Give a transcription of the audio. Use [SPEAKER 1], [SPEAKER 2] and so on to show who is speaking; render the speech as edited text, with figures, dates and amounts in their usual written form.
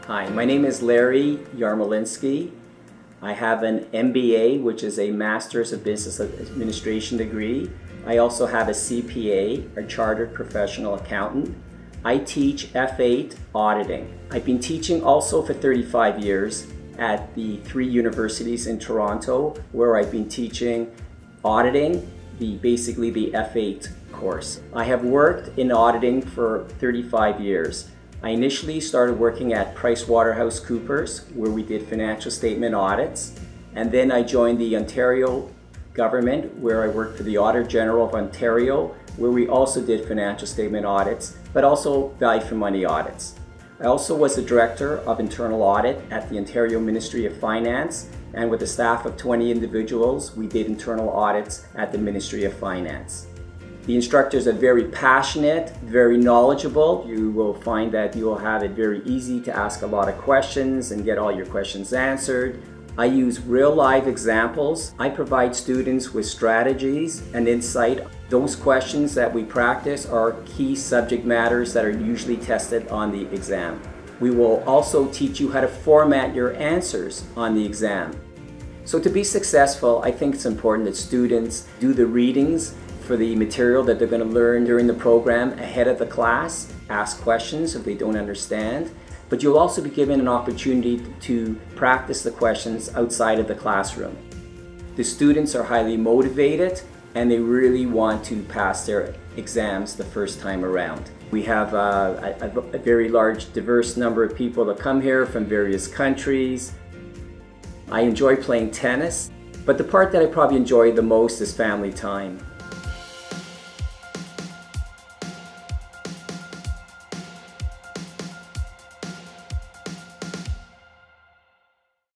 [SPEAKER 1] Hi, my name is Larry Yarmolinsky. I have an MBA, which is a Master's of Business Administration degree. I also have a CPA, a Chartered Professional Accountant. I teach F8 auditing. I've been teaching also for 35 years at the 3 universities in Toronto, where I've been teaching auditing, basically the F8 course. I have worked in auditing for 35 years. I initially started working at PricewaterhouseCoopers, where we did financial statement audits, and then I joined the Ontario government, where I worked for the Auditor General of Ontario, where we also did financial statement audits, but also value for money audits. I also was the Director of Internal Audit at the Ontario Ministry of Finance, and with a staff of 20 individuals, we did internal audits at the Ministry of Finance. The instructors are very passionate, very knowledgeable. You will find that you will have it very easy to ask a lot of questions and get all your questions answered. I use real live examples. I provide students with strategies and insight. Those questions that we practice are key subject matters that are usually tested on the exam. We will also teach you how to format your answers on the exam. So to be successful, I think it's important that students do the readings for the material that they're going to learn during the program ahead of the class, ask questions if they don't understand, but you'll also be given an opportunity to practice the questions outside of the classroom. The students are highly motivated and they really want to pass their exams the first time around. We have a very large, diverse number of people that come here from various countries. I enjoy playing tennis, but the part that I probably enjoy the most is family time.